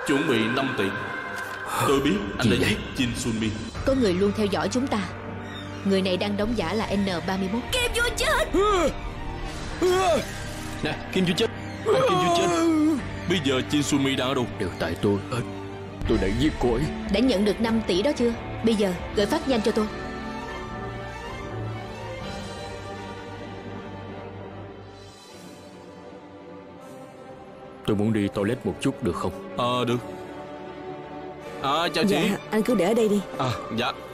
Chuẩn bị 5 tỷ. Tôi biết anh đã giết Jin Sunmi. Có người luôn theo dõi chúng ta. Người này đang đóng giả là N31. Kim vua chết. Nè, Kim vua chết. Kim vua chết. Bây giờ Jin Sunmi đang ở đâu? Đều tại tôi hết. Tôi đã giết cô ấy. Đã nhận được 5 tỷ đó chưa? Bây giờ gửi phát nhanh cho tôi. Tôi muốn đi toilet một chút được không? Được. Chào chị. Dạ, anh cứ để ở đây đi. Dạ.